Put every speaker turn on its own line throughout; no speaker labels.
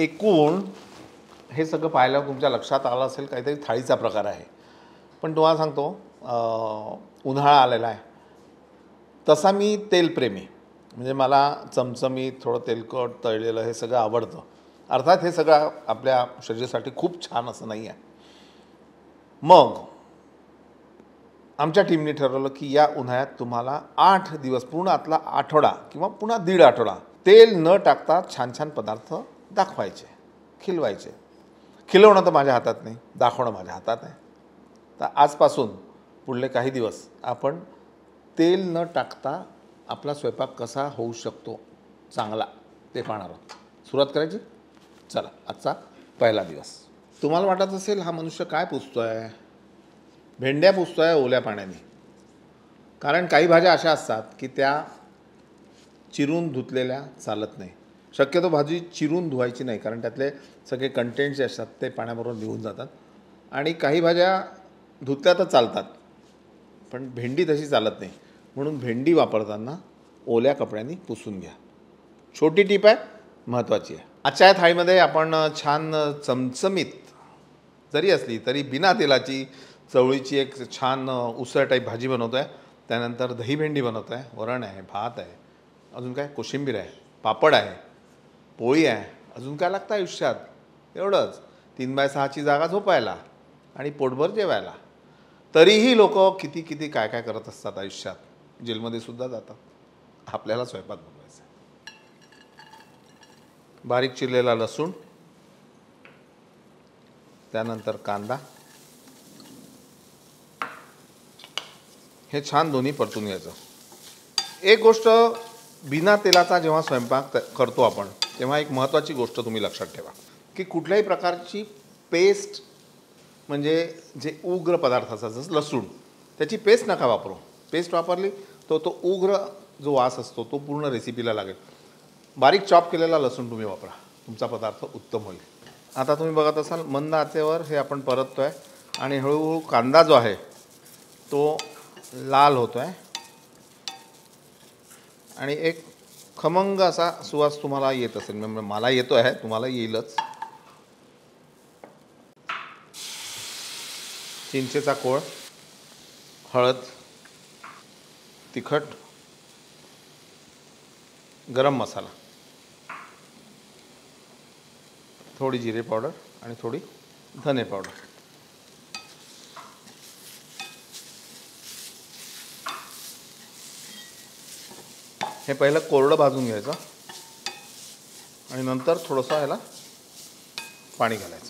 एकूण हे सगळं पाहिल्यावर तुमच्या लक्षात आलं असेल काहीतरी थाळीचा प्रकार आहे. पण तुम्हाला सांगतो उन्हाळा आलेला आहे, तसा मी तेलप्रेमी, म्हणजे मला चमचमीत थोडं तेलकट तळलेलं हे सगळं आवडतं. अर्थात हे सगळं आपल्या शरीरासाठी खूप छान असं नाही आहे. मग आमच्या टीमने ठरवलं की या उन्हाळ्यात तुम्हाला 8 दिवस पूर्ण आतला आठवडा किंवा पुन्हा दीड आठवडा तेल न टाकता छान छान पदार्थ दाखवायचे, खिलवायचे. खिलवणं तर माझ्या हातात नाही, दाखवणं माझ्या हातात आहे. तर आजपासून पुढले काही दिवस आपण तेल न टाकता आपला स्वयंपाक कसा होऊ शकतो चांगला ते पाहणार आहोत. सुरुवात करायची. चला, आजचा पहिला दिवस. तुम्हाला वाटत असेल हा मनुष्य काय पुसतोय, भेंड्या पुसतोय ओल्या पाण्याने. कारण काही भाज्या अशा असतात की त्या चिरून धुतलेल्या चालत नाही. शक्यतो भाजी चिरून धुवायची नाही, कारण त्यातले सगळे कंटेंट्स जे असतात ते पाण्याबरोबर निघून जातात. आणि काही भाज्या धुतल्या तर चालतात, पण भेंडी तशी चालत नाही. म्हणून भेंडी वापरताना ओल्या कपड्यांनी पुसून घ्या. छोटी टीप आहे, महत्त्वाची आहे. आजच्या या थाळीमध्ये आपण छान चमचमीत जरी असली तरी बिना तेलाची चवळीची एक छान उसळ टाईप भाजी बनवतो आहे. त्यानंतर दही भेंडी बनवतो आहे, वरण आहे, भात आहे, अजून काय कोशिंबीर आहे, पापड आहे, पोळी आहे. अजून काय लागतं आयुष्यात? एवढंच. 3x6ची जागा झोपायला आणि पोटभर जेवायला. तरीही लोक किती किती काय काय करत असतात आयुष्यात. जेलमध्ये सुद्धा जातात. आपल्याला स्वयंपाक बनवायचा. बारीक चिरलेला लसूण, त्यानंतर कांदा, हे छान दोन्ही परतून घ्यायचं. एक गोष्ट, बिना तेलाचा जेव्हा स्वयंपाक करतो आपण तेव्हा एक महत्त्वाची गोष्ट तुम्ही लक्षात ठेवा की कुठल्याही प्रकारची पेस्ट, म्हणजे जे उग्र पदार्थ असतात जसं लसूण, त्याची पेस्ट नका वापरू. पेस्ट वापरली तो उग्र जो वास असतो तो पूर्ण रेसिपीला लागेल. बारीक चॉप केलेला लसूण तुम्ही वापरा, तुमचा पदार्थ उत्तम होईल. आता तुम्ही बघत असाल मंद आचेवर हे आपण परततो आहे आणि हळूहळू कांदा जो आहे तो लाल होतो आहे आणि एक खमंग असा सुवास तुम्हाला येत असेल. म्हणजे मला येतो आहे, तुम्हाला येईलच. चिंचेचा कोळ, हळद, तिखट, गरम मसाला, थोडी जिरे पावडर आणि थोडी धने पावडर. हे पहिलं कोरडं भाजून घ्यायचं आणि नंतर थोडंसं ह्याला पाणी घालायचं.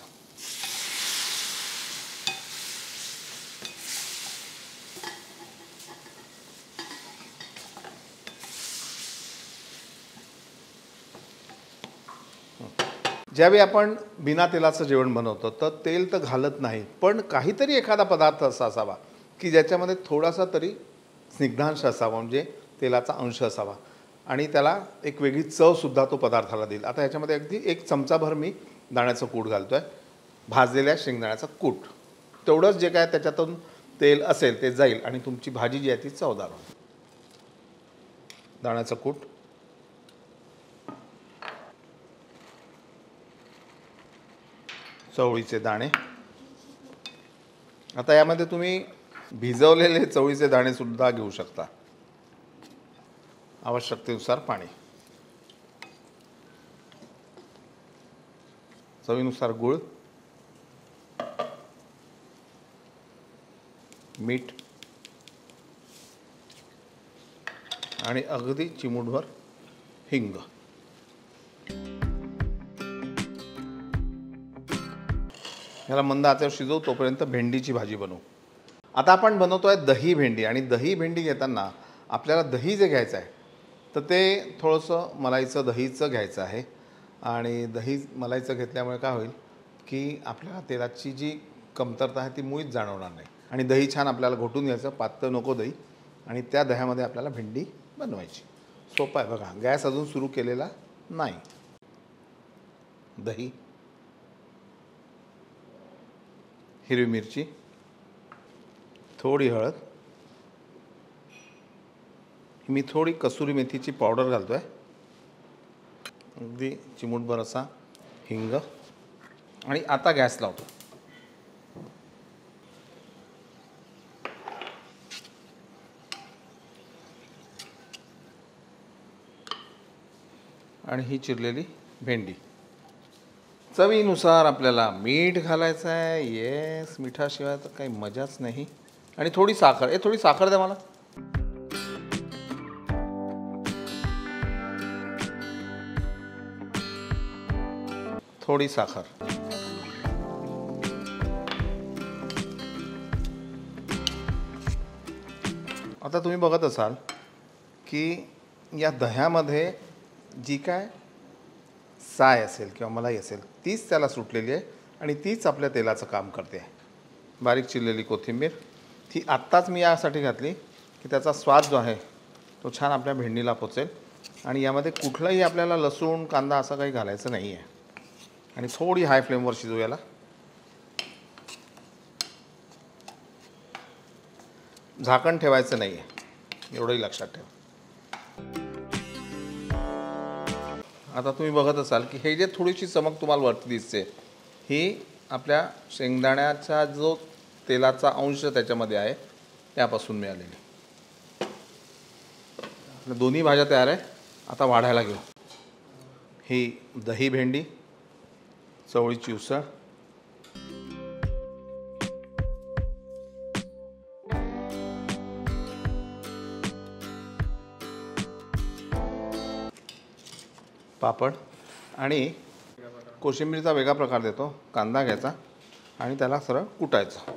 ज्यावेळी आपण बिना तेलाचं जेवण बनवतो तर तेल तर घालत नाही, पण काहीतरी एखादा पदार्थ असा असावा की ज्याच्यामध्ये थोडासा तरी स्निग्धांश असावा, म्हणजे तेलाचा अंश असावा आणि त्याला एक वेगळी चवसुद्धा तो पदार्थाला देईल. आता ह्याच्यामध्ये अगदी 1 चमचाभर मी दाण्याचं कूट घालतो आहे, भाजलेल्या शेंगदाण्याचं कूट. तेवढंच जे काय त्याच्यातून तेल असेल ते जाईल आणि तुमची भाजी जी आहे ती चवदार होईल. दाण्याचं कूट, चवळीचे दाणे. आता यामध्ये तुम्ही भिजवलेले चवळीचे दाणे सुद्धा घेऊ शकता. आवश्यकतेनुसार पाणी, चवीनुसार गूळ, मीठ आणि अगदी चिमूटभर हिंग. ह्याला मंद आचेवर शिजवू, तोपर्यंत भेंडीची भाजी बनवू. आता आपण बनवतो आहे दही भेंडी, आणि दही भेंडी घेताना आपल्याला दही जे घ्यायचं आहे तर ते थोडंसं मलाईचं दहीचं घ्यायचं आहे. आणि दही मलाईचं घेतल्यामुळे काय होईल की आपल्याला तेलाची जी कमतरता आहे ती मुळीच जाणवणार नाही. आणि दही छान आपल्याला घोटून घ्यायचं, पातळ नको दही, आणि त्या दह्यामध्ये आपल्याला भेंडी बनवायची. सोपं आहे बघा, गॅस अजून सुरू केलेला नाही. दही, हिरवी मिरची, थोडी हळद, मी थोडी कसुरी मेथीची पावडर घालतो आहे, अगदी चिमूटभर असा हिंग आणि आता गॅस लावतो. आणि ही चिरलेली भेंडी. चवीनुसार आपल्याला मीठ घालायचं आहे. येस, मिठाशिवाय तर काही मजाच नाही. आणि थोडी साखर. थोडी साखर द्या मला. थोडी साखर. आता तुम्ही बघत असाल की या दह्यामध्ये जी काय साय असेल किंवा मलाई असेल तीच त्याला सुटलेली आहे आणि तीच आपल्या तेलाचं काम करते आहे. बारीक चिरलेली कोथिंबीर ती आत्ताच मी यासाठी घातली की त्याचा स्वाद जो आहे तो छान आपल्या भेंडीला पोचेल. आणि यामध्ये कुठलंही आपल्याला लसूण कांदा असं काही घालायचं नाही आहे. आणि थोडी हाय फ्लेमवर शिजवू याला. झाकण ठेवायचं नाही आहे, एवढंही लक्षात ठेवा. आता तुम्ही बघत असाल की हे जे थोडीशी चमक तुम्हाला वरती दिसते ही आपल्या शेंगदाण्याचा जो तेलाचा अंश त्याच्यामध्ये आहे त्यापासून मिळालेली. दोन्ही भाज्या तयार आहे. आता वाढायला घेऊ. ही दही भेंडी, चवळीची उसळ, पापड आणि कोशिंबीरचा वेगळा प्रकार देतो. कांदा घ्यायचा आणि त्याला सरळ कुटायचा.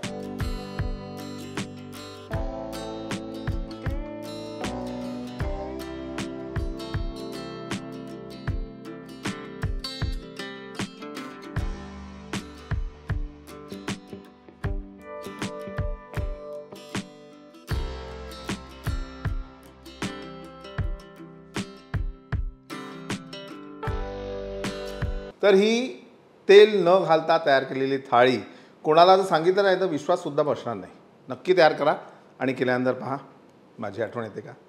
तर ही तेल न घालता तयार केलेली थाळी कोणाला जर सांगितलं नाही तर विश्वाससुद्धा बसणार नाही. नक्की तयार करा आणि केल्यानंतर पहा माझी आठवण येते का.